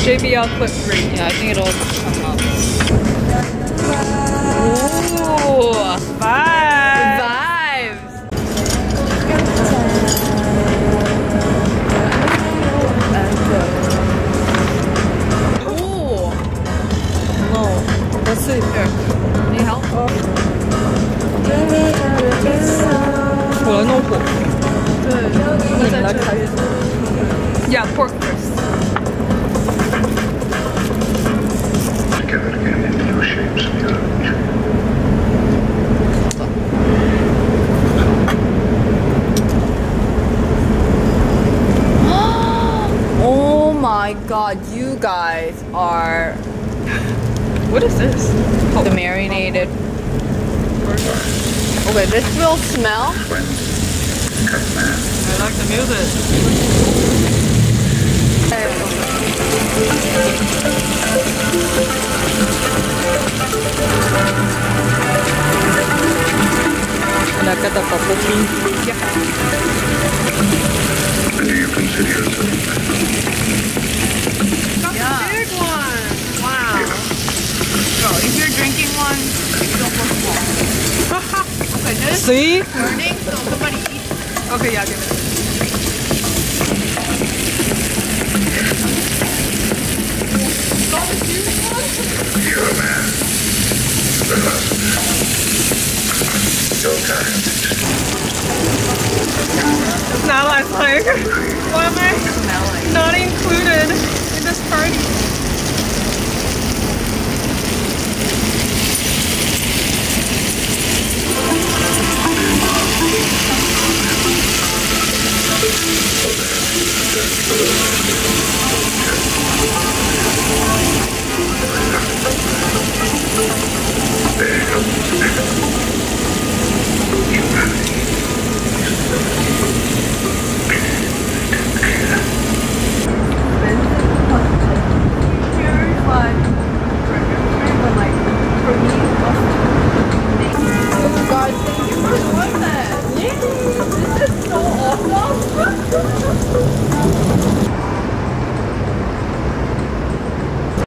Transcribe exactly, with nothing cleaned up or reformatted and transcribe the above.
J B L clip three. Yeah, I think it'll come up. Ooh, vibes. Vibes. Ooh. No, let's see. Here. Need help? 我来弄火。对，那你来开。Yeah, pork first. Together again in new shapes of your own. Oh my god, you guys are. What is this? Oh. The marinated. Okay, this will smell. I like the music. And I got the bubble tea. Yeah. Do you consider yourself? That's yeah. a big one. Wow. Bro, if you're drinking one, you don't look small. Okay, this See? is burning, so somebody eat. Okay, yeah, give it. You're a man. The husband. Your kind. Now I was like, why am I not included in this party? There you go.